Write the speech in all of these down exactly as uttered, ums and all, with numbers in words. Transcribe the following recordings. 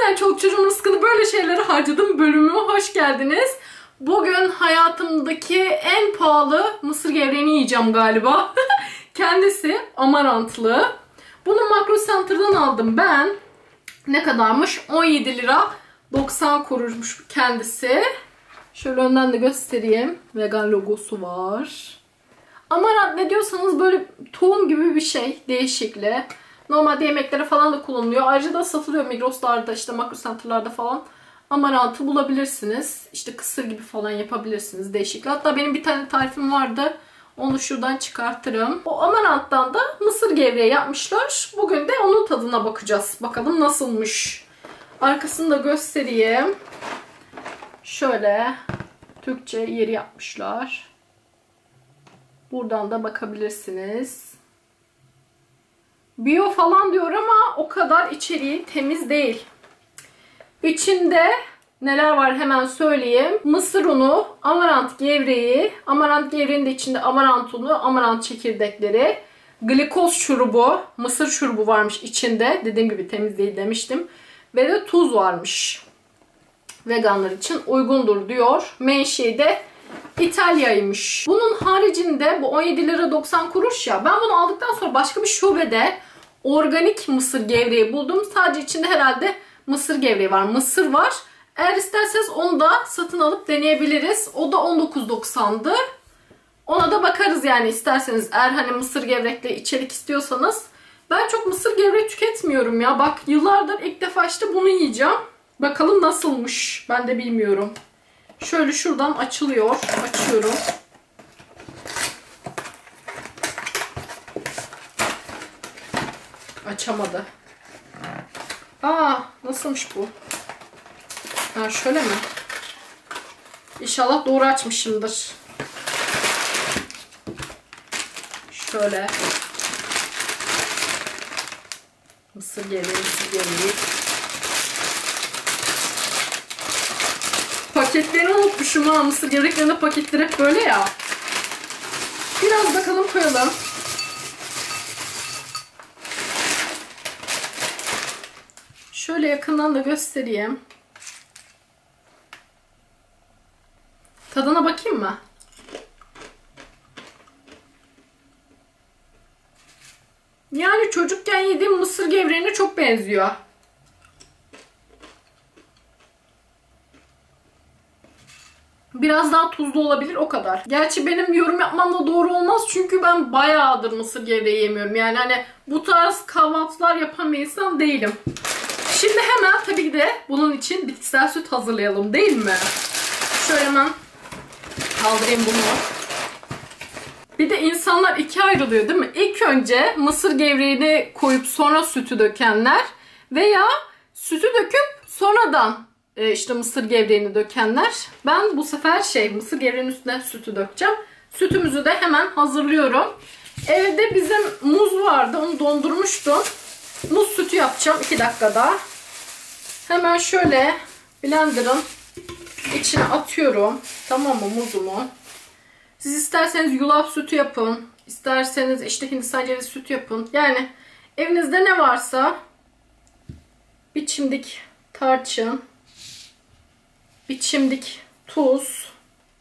Neden çoluk çocuğun rızkını böyle şeylere harcadım bölümüme hoş geldiniz. Bugün hayatımdaki en pahalı mısır gevreğini yiyeceğim galiba. Kendisi amarantlı. Bunu Makro Center'dan aldım ben. Ne kadarmış? on yedi lira doksan kuruşmuş kendisi. Şöyle önden de göstereyim. Vegan logosu var. Amarant ne diyorsanız böyle tohum gibi bir şey. Değişikli. Normalde yemeklere falan da kullanılıyor. Ayrıca da satılıyor Migros'larda, işte Makro Center'larda falan. Amarantı bulabilirsiniz. İşte kısır gibi falan yapabilirsiniz. Değişikli. Hatta benim bir tane tarifim vardı. Onu şuradan çıkartırım. O amaranttan da mısır gevreği yapmışlar. Bugün de onun tadına bakacağız. Bakalım nasılmış. Arkasını da göstereyim. Şöyle Türkçe yeri yapmışlar. Buradan da bakabilirsiniz. Bio falan diyor ama o kadar içeriği temiz değil. İçinde neler var hemen söyleyeyim. Mısır unu, amarant gevreği, amarant gevreğinin de içinde amarant unu, amarant çekirdekleri, glikoz şurubu, mısır şurubu varmış içinde. Dediğim gibi temiz değil demiştim. Ve de tuz varmış. Veganlar için uygundur diyor. Menşei de İtalya'ymış. Bunun haricinde bu on yedi lira doksan kuruş ya. Ben bunu aldıktan sonra başka bir şubede organik mısır gevreği buldum. Sadece içinde herhalde mısır gevreği var. Mısır var. Eğer isterseniz onu da satın alıp deneyebiliriz. O da on dokuz doksandı. Ona da bakarız yani isterseniz. Eğer hani mısır gevrekli içerik istiyorsanız. Ben çok mısır gevreği tüketmiyorum ya. Bak yıllardır ilk defa işte bunu yiyeceğim. Bakalım nasılmış. Ben de bilmiyorum. Şöyle şuradan açılıyor. Açıyorum. Açamadı. Aa, nasılmış bu? Ha, şöyle mi? İnşallah doğru açmışımdır. Şöyle. Mısır gevreği, mısır gevreği. Paketlerini unutmuşum ha. Mısır gevreklerinde paketler hep böyle ya. Biraz bakalım koyalım. Şöyle yakından da göstereyim. Tadına bakayım mı? Yani çocukken yediğim mısır gevreğine çok benziyor. Biraz daha tuzlu olabilir o kadar. Gerçi benim yorum yapmam da doğru olmaz. Çünkü ben bayağıdır mısır gevreği yemiyorum. Yani hani bu tarz kahvaltılar yapan bir insan değilim. Şimdi hemen tabii ki de bunun için bitkisel süt hazırlayalım değil mi? Şöyle hemen kaldırayım bunu. Bir de insanlar ikiye ayrılıyor değil mi? İlk önce mısır gevreğini koyup sonra sütü dökenler veya sütü döküp sonradan işte mısır gevreğini dökenler. Ben bu sefer şey mısır gevreğinin üstüne sütü dökeceğim. Sütümüzü de hemen hazırlıyorum. Evde bizim muz vardı. Onu dondurmuştum. Muz sütü yapacağım iki dakikada. Hemen şöyle blenderın içine atıyorum. Tamam mı muzumu? Siz isterseniz yulaf sütü yapın. İsterseniz işte Hindistan cevizi sütü yapın. Yani evinizde ne varsa bir çimdik tarçın, bir çimdik tuz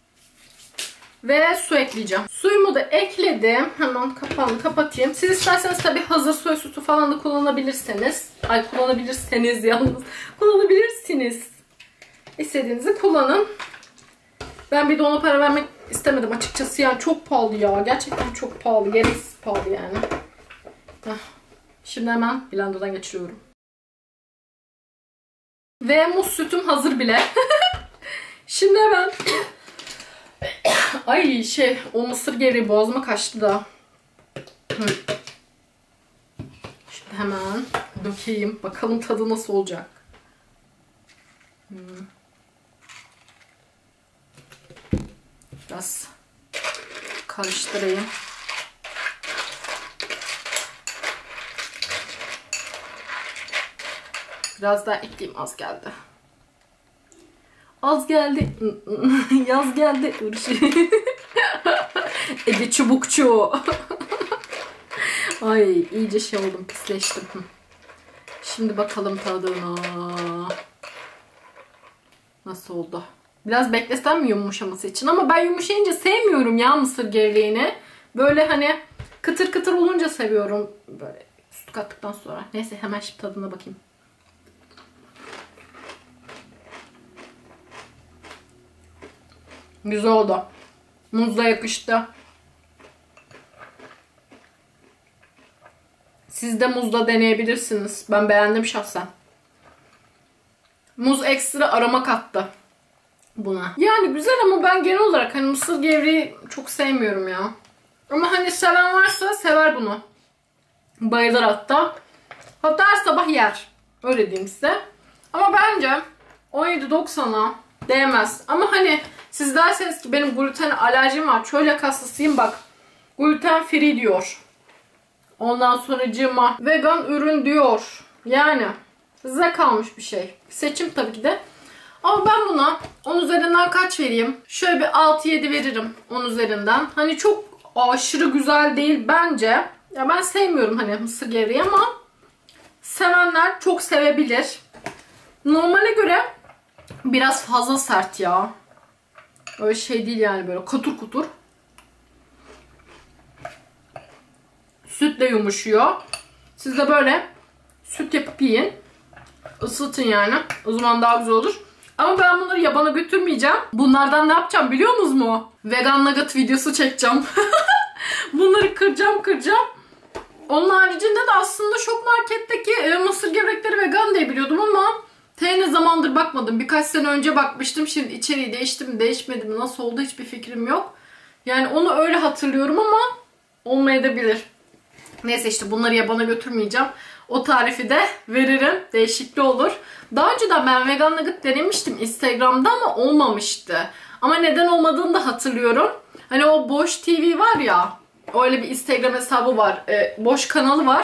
ve su ekleyeceğim. Suyumu da ekledim. Hemen kapağını kapatayım. Siz isterseniz tabii hazır soy sütü falan da kullanabilirsiniz. Ay kullanabilirseniz yalnız. Kullanabilirsiniz. İstediğinizi kullanın. Ben bir de ona para vermek istemedim açıkçası. Yani çok pahalı ya. Gerçekten çok pahalı. Gereksiz pahalı yani. Heh. Şimdi hemen blenderdan geçiriyorum. Ve muz sütüm hazır bile. Şimdi hemen ay şey o mısır gevreği boğazıma kaçtı da. Şimdi hemen dökeyim. Bakalım tadı nasıl olacak. Hmm. Biraz karıştırayım. Biraz daha ekleyeyim. Az geldi. Az geldi. Yaz geldi. Ege çubukçu. Ay iyice şey oldum. Pisleştim. Şimdi bakalım tadına. Nasıl oldu? Biraz beklesem mi yumuşaması için? Ama ben yumuşayınca sevmiyorum ya mısır gevreğini. Böyle hani kıtır kıtır olunca seviyorum. Böyle süt kattıktan sonra. Neyse hemen şimdi tadına bakayım. Güzel oldu. Muzla yakıştı. Siz de muzla deneyebilirsiniz. Ben beğendim şahsen. Muz ekstra aroma kattı buna. Yani güzel ama ben genel olarak hani mısır gevreği çok sevmiyorum ya. Ama hani seven varsa sever bunu. Bayılır hatta. Hatta her sabah yer. Öyle diyeyim size. Ama bence on yedi doksana değmez. Ama hani siz derseniz ki benim gluten alerjim var. Çölyak hastasıyım bak. Gluten free diyor. Ondan sonracığıma vegan ürün diyor. Yani size kalmış bir şey. Seçim tabii ki de. Ama ben buna on üzerinden kaç vereyim? Şöyle bir altı yedi veririm on üzerinden. Hani çok aşırı güzel değil bence. Ya ben sevmiyorum hani mısır gevreği ama sevenler çok sevebilir. Normale göre biraz fazla sert ya. Öyle şey değil yani, böyle kutur kutur. Sütle yumuşuyor. Siz de böyle süt yapıp yiyin. Isıtın yani. O zaman daha güzel olur. Ama ben bunları yabana götürmeyeceğim. Bunlardan ne yapacağım biliyor musunuz mu? Vegan nugget videosu çekeceğim. Bunları kıracağım kıracağım. Onun haricinde de aslında Şok Market'teki e, mısır gevrekleri vegan diye biliyordum ama te ne zamandır bakmadım. Birkaç sene önce bakmıştım. Şimdi içeriği değişti mi değişmedi mi nasıl oldu hiçbir fikrim yok. Yani onu öyle hatırlıyorum ama olmayabilir. Neyse işte bunları yabana götürmeyeceğim. O tarifi de veririm. Değişikli olur. Daha önceden ben vegan nugget denemiştim Instagram'da ama olmamıştı. Ama neden olmadığını da hatırlıyorum. Hani o Boş T V var ya. Öyle bir Instagram hesabı var. E, Boş kanalı var.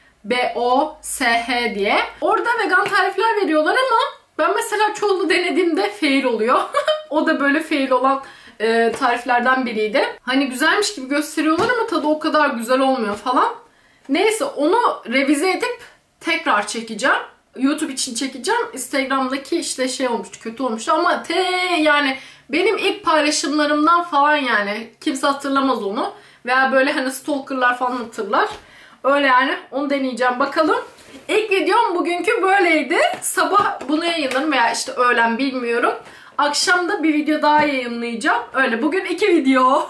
B O S H diye. Orada vegan tarifler veriyorlar ama ben mesela çoğunu denediğimde fail oluyor. O da böyle fail olan e, tariflerden biriydi. Hani güzelmiş gibi gösteriyorlar ama tadı o kadar güzel olmuyor falan. Neyse onu revize edip tekrar çekeceğim. YouTube için çekeceğim. Instagram'daki işte şey olmuştu, kötü olmuştu ama te yani benim ilk paylaşımlarımdan falan yani kimse hatırlamaz onu. Veya böyle hani stalkerlar falan hatırlar. Öyle yani onu deneyeceğim bakalım. İlk videom bugünkü böyleydi. Sabah bunu yayınlarım veya işte öğlen bilmiyorum. Akşam da bir video daha yayınlayacağım. Öyle bugün iki video.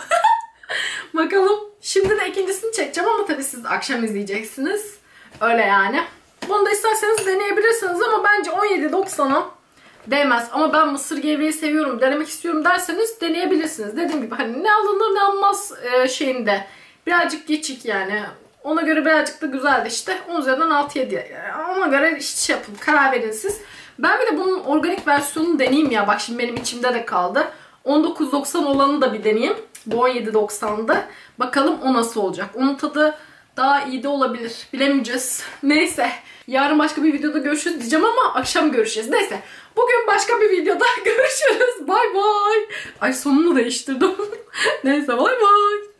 Bakalım. Şimdi de ikincisini çekeceğim ama tabii siz akşam izleyeceksiniz. Öyle yani. Bunu da isterseniz deneyebilirsiniz ama bence on yedi doksana değmez. Ama ben mısır gevreği seviyorum, denemek istiyorum derseniz deneyebilirsiniz. Dediğim gibi hani ne alınır ne alınmaz e, şeyinde. Birazcık geçik yani. Ona göre birazcık da güzeldi işte. on üzerinden altı yedi. Ona göre işte şey yapın, karar verin siz. Ben bir de bunun organik versiyonunu deneyeyim ya. Bak şimdi benim içimde de kaldı. on dokuz doksan olanı da bir deneyeyim. Bu on yedi doksandı. Bakalım o nasıl olacak. Onun tadı daha iyi de olabilir. Bilemeyeceğiz. Neyse. Yarın başka bir videoda görüşürüz diyeceğim ama akşam görüşeceğiz. Neyse. Bugün başka bir videoda görüşürüz. Bay bay. Ay sonunu değiştirdim. Neyse bay bay.